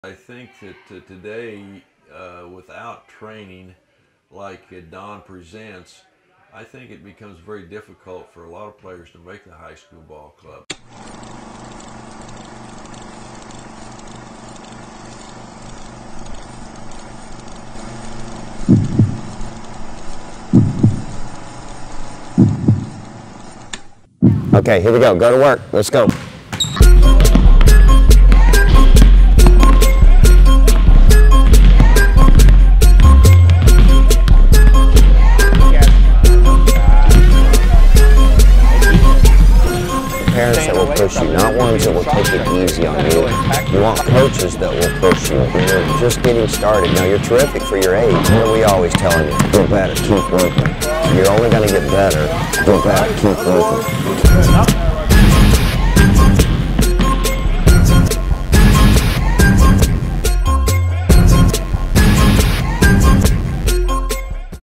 I think that today, without training like Don presents, I think it becomes very difficult for a lot of players to make the high school ball club. Okay, here we go. Go to work. Let's go. Parents that will push you, not ones that will take it easy on you. You want coaches that will push you. You're just getting started. Now, you're terrific for your age. What are we always telling you? Get better, keep working. You're only going to get better. Get better, keep working.